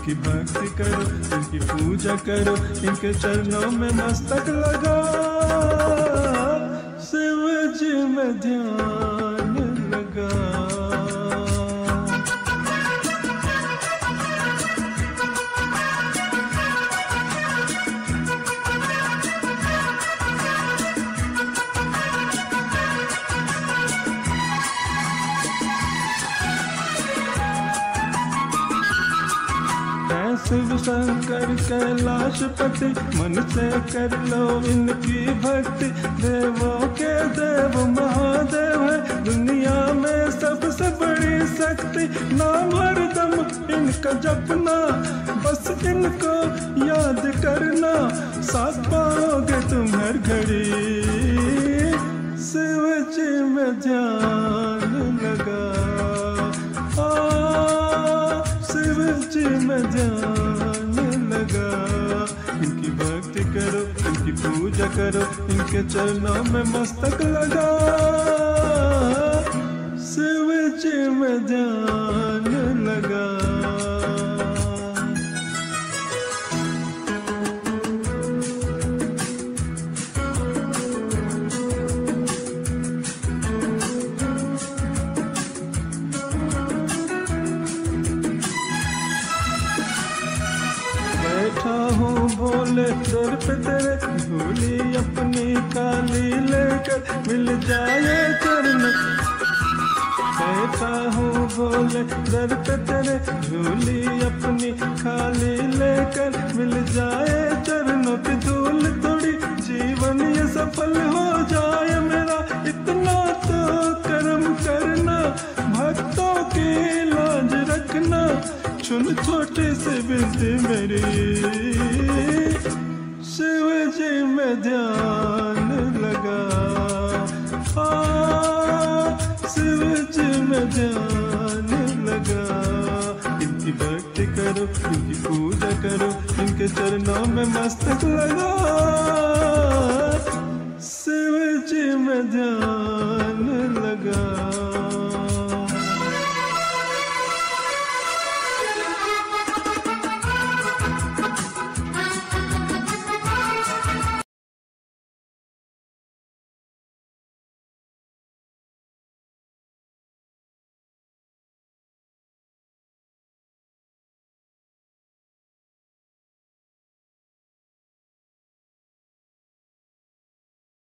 इनकी भक्ति करो, इनकी पूजा करो, इनके चरणों में मस्तक लगा, शिव जी में ध्यान लगा। शिव शंकर कैलाशपति, मन से कर लो इनकी भक्ति। देवों के देव महादेव है, दुनिया में सबसे बड़ी शक्ति। नाम हरदम इनका जपना, बस इनको याद करना, साथ पाओगे तुम हर घड़ी। शिव जी में ध्यान लगा, शिव जी में ध्यान लगा। इनकी भक्ति करो, इनकी पूजा करो, इनके चरणों में मस्तक लगा, शिव जी में ध्यान लगा। बैठा हूँ भोले दर पे तेरे, झोली अपनी काली लेकर, मिल जाए चरण। बैठा हूँ भोले दर पे तेरे, झोली अपनी खाली लेकर, मिल जाए चरणों की धूल थोड़ी, जीवन ये सफल हो जाए मेरा। इतना तो कर्म करना, भक्तों की लाज रखना, सुन छोटे से विनती मेरी। शिव जी में ध्यान लगा, शिव जी में ध्यान लगा। इनकी भक्ति करो, इनकी पूजा करो, इनके चरणों में मस्तक लगा, शिव जी में ध्यान लगा।